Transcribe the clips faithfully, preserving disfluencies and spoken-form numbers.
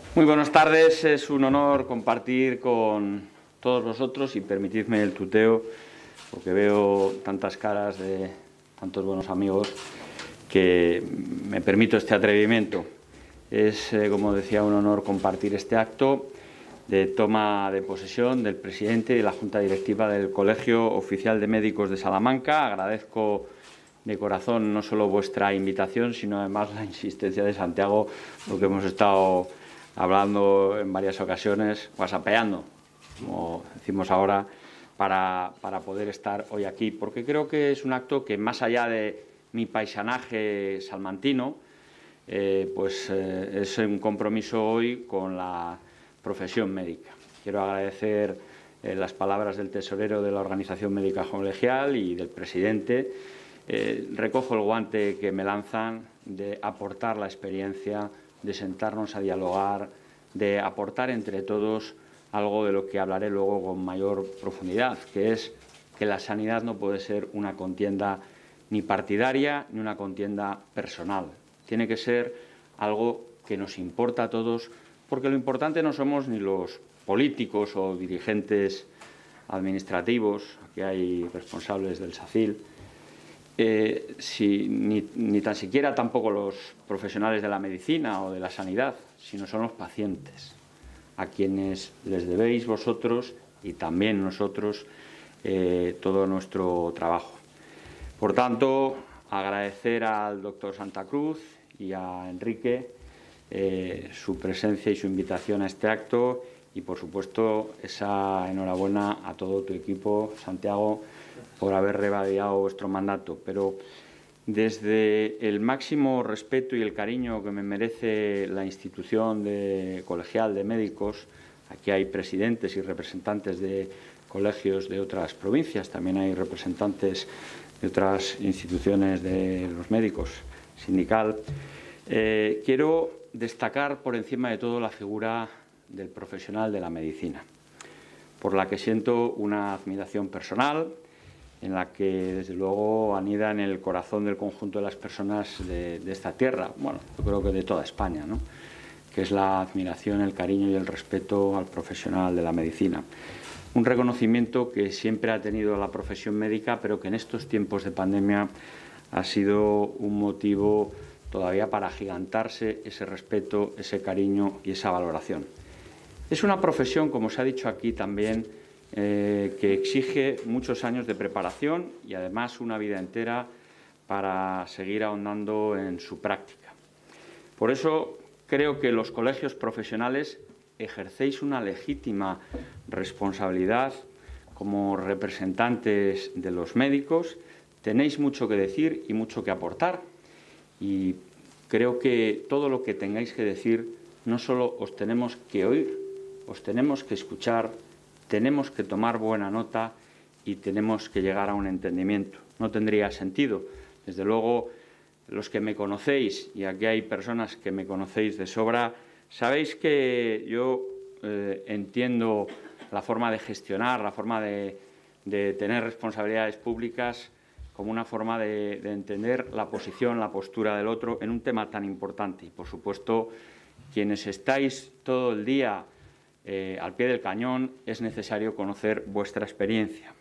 Muy buenas tardes, es un honor compartir con todos vosotros y permitidme el tuteo, porque veo tantas caras de tantos buenos amigos que me permito este atrevimiento. Es, eh, como decía, un honor compartir este acto de toma de posesión del presidente de la Junta Directiva del Colegio Oficial de Médicos de Salamanca. Agradezco de corazón no solo vuestra invitación, sino además la insistencia de Santiago, lo que hemos estado hablando en varias ocasiones, whatsappeando, como decimos ahora, para, para poder estar hoy aquí, porque creo que es un acto que, más allá de mi paisanaje salmantino, eh, pues eh, es un compromiso hoy con la profesión médica. Quiero agradecer eh, las palabras del tesorero de la Organización Médica Colegial y del presidente. Eh, recojo el guante que me lanzan de aportar la experiencia, de sentarnos a dialogar, de aportar entre todos algo de lo que hablaré luego con mayor profundidad, que es que la sanidad no puede ser una contienda ni partidaria ni una contienda personal. Tiene que ser algo que nos importa a todos, porque lo importante no somos ni los políticos o dirigentes administrativos, aquí hay responsables del SACIL, Eh, si, ni, ni tan siquiera tampoco los profesionales de la medicina o de la sanidad, sino son los pacientes, a quienes les debéis vosotros y también nosotros eh, todo nuestro trabajo. Por tanto, agradecer al doctor Santa Cruz y a Enrique eh, su presencia y su invitación a este acto y, por supuesto, esa enhorabuena a todo tu equipo, Santiago, por haber revalidado vuestro mandato. Pero desde el máximo respeto y el cariño que me merece la institución de, colegial de médicos, aquí hay presidentes y representantes de colegios de otras provincias, también hay representantes de otras instituciones de los médicos, sindical, eh, quiero destacar por encima de todo la figura del profesional de la medicina, por la que siento una admiración personal, en la que, desde luego, anida en el corazón del conjunto de las personas de, de esta tierra, bueno, yo creo que de toda España, ¿no?, que es la admiración, el cariño y el respeto al profesional de la medicina. Un reconocimiento que siempre ha tenido la profesión médica, pero que en estos tiempos de pandemia ha sido un motivo todavía para agigantarse ese respeto, ese cariño y esa valoración. Es una profesión, como se ha dicho aquí también, Eh, que exige muchos años de preparación y además una vida entera para seguir ahondando en su práctica. Por eso creo que los colegios profesionales ejercéis una legítima responsabilidad como representantes de los médicos, tenéis mucho que decir y mucho que aportar, y creo que todo lo que tengáis que decir no solo os tenemos que oír, os tenemos que escuchar, tenemos que tomar buena nota y tenemos que llegar a un entendimiento. No tendría sentido. Desde luego, los que me conocéis, y aquí hay personas que me conocéis de sobra, sabéis que yo eh, entiendo la forma de gestionar, la forma de, de tener responsabilidades públicas como una forma de, de entender la posición, la postura del otro en un tema tan importante. Y, por supuesto, quienes estáis todo el día Eh, al pie del cañón, es necesario conocer vuestra experiencia.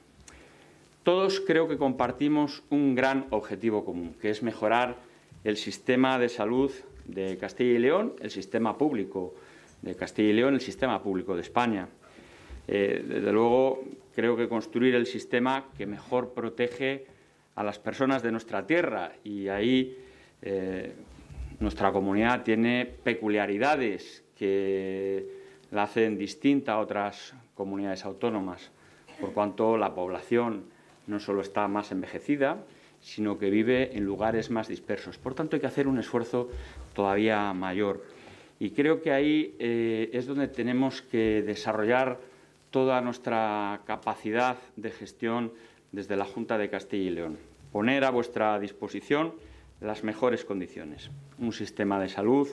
Todos creo que compartimos un gran objetivo común, que es mejorar el sistema de salud de Castilla y León, el sistema público de Castilla y León, el sistema público de España. Eh, desde luego, creo que construir el sistema que mejor protege a las personas de nuestra tierra, y ahí eh, nuestra comunidad tiene peculiaridades que la hacen distinta a otras comunidades autónomas, por cuanto la población no solo está más envejecida, sino que vive en lugares más dispersos. Por tanto, hay que hacer un esfuerzo todavía mayor. Y creo que ahí eh, es donde tenemos que desarrollar toda nuestra capacidad de gestión desde la Junta de Castilla y León. Poner a vuestra disposición las mejores condiciones. Un sistema de salud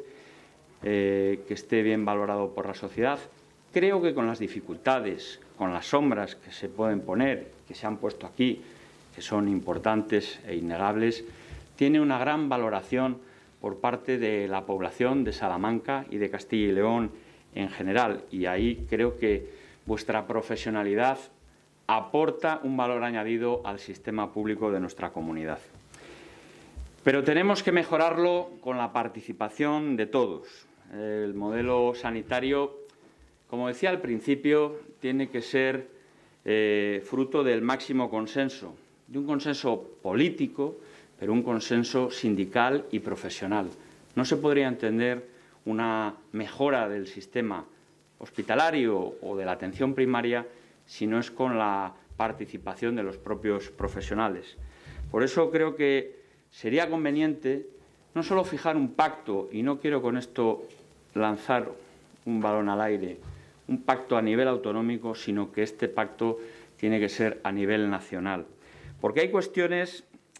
Eh, que esté bien valorado por la sociedad. Creo que con las dificultades, con las sombras que se pueden poner, que se han puesto aquí, que son importantes e innegables, tiene una gran valoración por parte de la población de Salamanca y de Castilla y León en general. Y ahí creo que vuestra profesionalidad aporta un valor añadido al sistema público de nuestra comunidad. Pero tenemos que mejorarlo con la participación de todos. El modelo sanitario, como decía al principio, tiene que ser eh, fruto del máximo consenso, de un consenso político, pero un consenso sindical y profesional. No se podría entender una mejora del sistema hospitalario o de la atención primaria si no es con la participación de los propios profesionales. Por eso creo que sería conveniente no solo fijar un pacto, y no quiero con esto lanzar un balón al aire, un pacto a nivel autonómico, sino que este pacto tiene que ser a nivel nacional. Porque hay cuestiones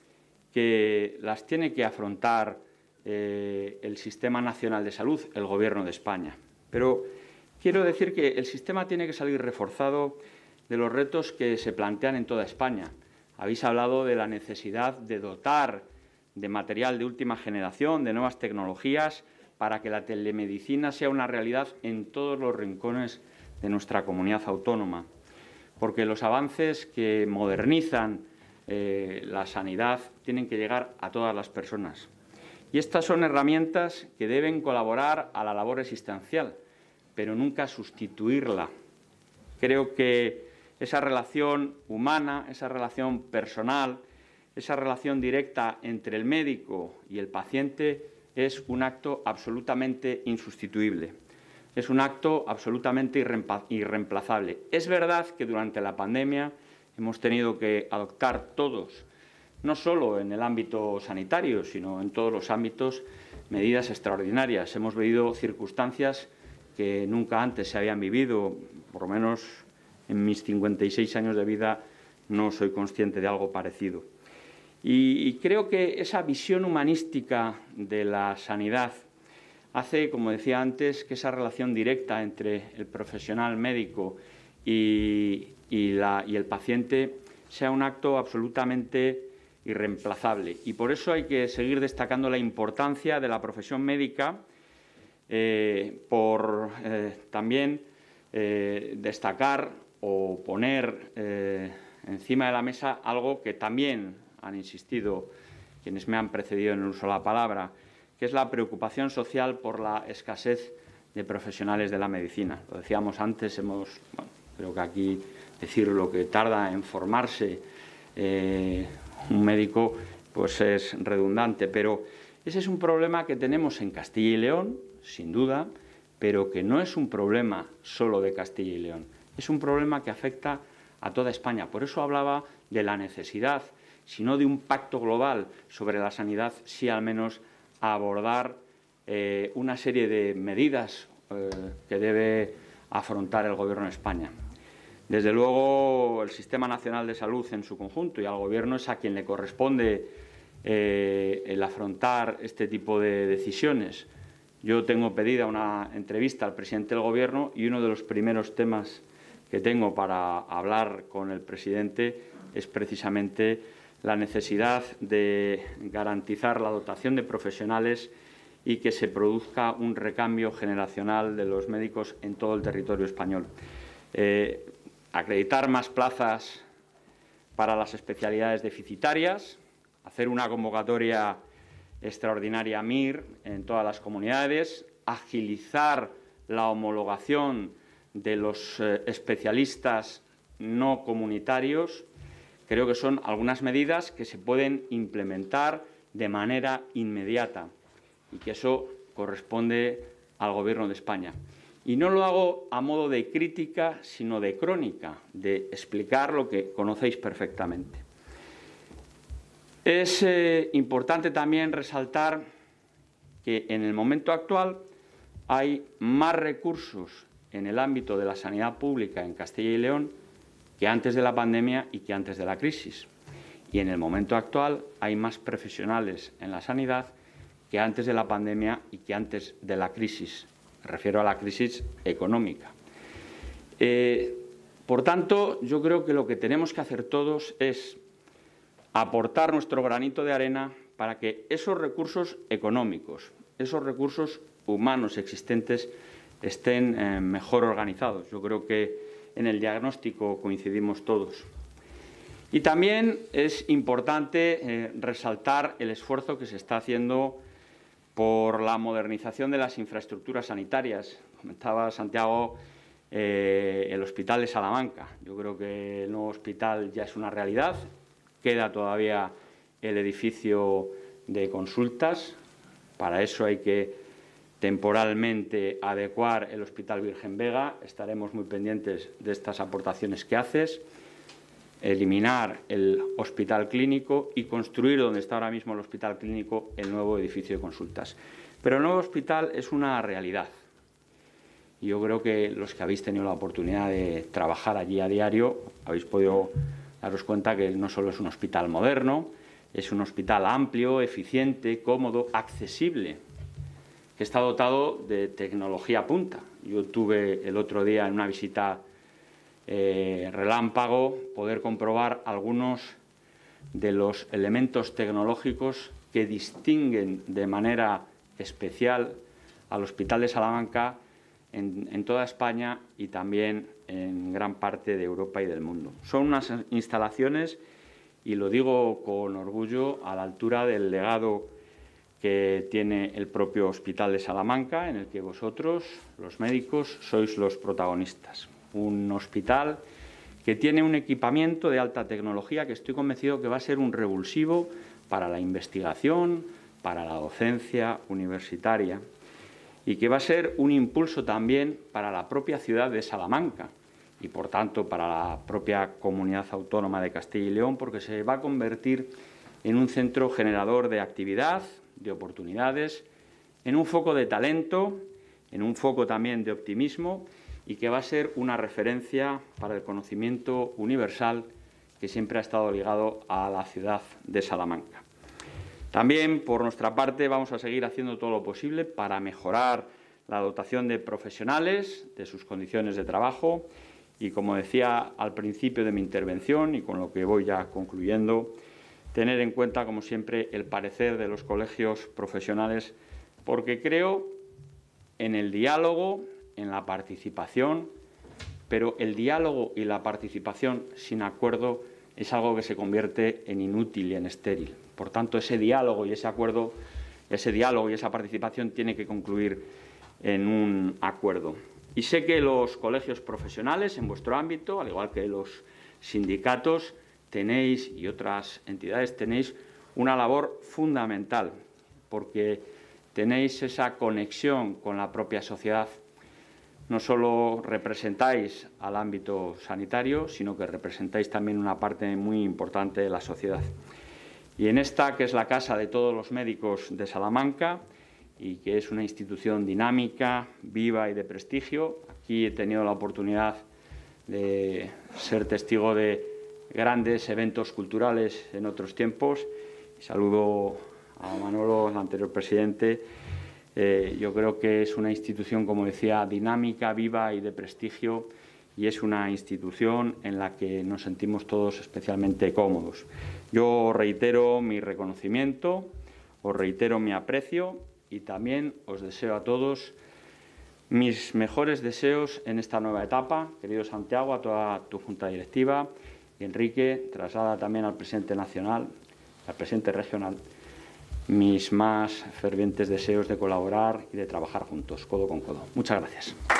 que las tiene que afrontar eh, el Sistema Nacional de Salud, el Gobierno de España. Pero quiero decir que el sistema tiene que salir reforzado de los retos que se plantean en toda España. Habéis hablado de la necesidad de dotar de material de última generación, de nuevas tecnologías, para que la telemedicina sea una realidad en todos los rincones de nuestra comunidad autónoma. Porque los avances que modernizan eh, la sanidad tienen que llegar a todas las personas. Y estas son herramientas que deben colaborar a la labor existencial, pero nunca sustituirla. Creo que esa relación humana, esa relación personal, esa relación directa entre el médico y el paciente es un acto absolutamente insustituible. Es un acto absolutamente irreemplazable. Es verdad que durante la pandemia hemos tenido que adoptar todos, no solo en el ámbito sanitario, sino en todos los ámbitos, medidas extraordinarias. Hemos vivido circunstancias que nunca antes se habían vivido, por lo menos en mis cincuenta y seis años de vida no soy consciente de algo parecido. Y, y creo que esa visión humanística de la sanidad hace, como decía antes, que esa relación directa entre el profesional médico y, y, la, y el paciente sea un acto absolutamente irreemplazable. Y por eso hay que seguir destacando la importancia de la profesión médica, eh, por eh, también eh, destacar o poner eh, encima de la mesa algo que también han insistido quienes me han precedido en el uso de la palabra, que es la preocupación social por la escasez de profesionales de la medicina. Lo decíamos antes, hemos, bueno, creo que aquí decir lo que tarda en formarse eh, un médico pues es redundante, pero ese es un problema que tenemos en Castilla y León, sin duda, pero que no es un problema solo de Castilla y León, es un problema que afecta a toda España. Por eso hablaba de la necesidad, si no de un pacto global sobre la sanidad, sí al menos a abordar eh, una serie de medidas eh, que debe afrontar el Gobierno de España. Desde luego, el Sistema Nacional de Salud en su conjunto y al Gobierno es a quien le corresponde eh, el afrontar este tipo de decisiones. Yo tengo pedida una entrevista al presidente del Gobierno y uno de los primeros temas que tengo para hablar con el presidente es precisamente la necesidad de garantizar la dotación de profesionales y que se produzca un recambio generacional de los médicos en todo el territorio español. Eh, acreditar más plazas para las especialidades deficitarias, hacer una convocatoria extraordinaria M I R en todas las comunidades, agilizar la homologación de los eh, especialistas no comunitarios. Creo que son algunas medidas que se pueden implementar de manera inmediata y que eso corresponde al Gobierno de España. Y no lo hago a modo de crítica, sino de crónica, de explicar lo que conocéis perfectamente. Es eh, importante también resaltar que en el momento actual hay más recursos en el ámbito de la sanidad pública en Castilla y León que antes de la pandemia y que antes de la crisis. Y en el momento actual hay más profesionales en la sanidad que antes de la pandemia y que antes de la crisis. Me refiero a la crisis económica. Eh, por tanto, yo creo que lo que tenemos que hacer todos es aportar nuestro granito de arena para que esos recursos económicos, esos recursos humanos existentes estén eh, mejor organizados. Yo creo que en el diagnóstico coincidimos todos. Y también es importante eh, resaltar el esfuerzo que se está haciendo por la modernización de las infraestructuras sanitarias. Comentaba Santiago eh, el Hospital de Salamanca. Yo creo que el nuevo hospital ya es una realidad. Queda todavía el edificio de consultas. Para eso hay que temporalmente adecuar el Hospital Virgen Vega. Estaremos muy pendientes de estas aportaciones que haces. Eliminar el hospital clínico y construir donde está ahora mismo el hospital clínico el nuevo edificio de consultas. Pero el nuevo hospital es una realidad. Y yo creo que los que habéis tenido la oportunidad de trabajar allí a diario habéis podido daros cuenta que no solo es un hospital moderno, es un hospital amplio, eficiente, cómodo, accesible, que está dotado de tecnología punta. Yo tuve el otro día en una visita Eh, relámpago poder comprobar algunos de los elementos tecnológicos que distinguen de manera especial al Hospital de Salamanca en, en toda España y también en gran parte de Europa y del mundo. Son unas instalaciones, y lo digo con orgullo, a la altura del legado que tiene el propio Hospital de Salamanca, en el que vosotros, los médicos, sois los protagonistas. Un hospital que tiene un equipamiento de alta tecnología que estoy convencido que va a ser un revulsivo para la investigación, para la docencia universitaria y que va a ser un impulso también para la propia ciudad de Salamanca y, por tanto, para la propia comunidad autónoma de Castilla y León, porque se va a convertir en un centro generador de actividad, de oportunidades, en un foco de talento, en un foco también de optimismo, y que va a ser una referencia para el conocimiento universal que siempre ha estado ligado a la ciudad de Salamanca. También, por nuestra parte, vamos a seguir haciendo todo lo posible para mejorar la dotación de profesionales, de sus condiciones de trabajo y, como decía al principio de mi intervención y con lo que voy ya concluyendo, tener en cuenta, como siempre, el parecer de los colegios profesionales, porque creo en el diálogo, en la participación, pero el diálogo y la participación sin acuerdo es algo que se convierte en inútil y en estéril. Por tanto, ese diálogo y ese acuerdo, ese diálogo y esa participación tiene que concluir en un acuerdo. Y sé que los colegios profesionales en vuestro ámbito, al igual que los sindicatos, tenéis, y otras entidades, tenéis una labor fundamental, porque tenéis esa conexión con la propia sociedad. No solo representáis al ámbito sanitario, sino que representáis también una parte muy importante de la sociedad. Y en esta, que es la casa de todos los médicos de Salamanca y que es una institución dinámica, viva y de prestigio, aquí he tenido la oportunidad de ser testigo de grandes eventos culturales en otros tiempos. Saludo a Manolo, el anterior presidente. Eh, yo creo que es una institución, como decía, dinámica, viva y de prestigio, y es una institución en la que nos sentimos todos especialmente cómodos. Yo reitero mi reconocimiento, os reitero mi aprecio y también os deseo a todos mis mejores deseos en esta nueva etapa. Querido Santiago, a toda tu junta directiva, y Enrique, traslada también al presidente nacional, al presidente regional, mis más fervientes deseos de colaborar y de trabajar juntos, codo con codo. Muchas gracias.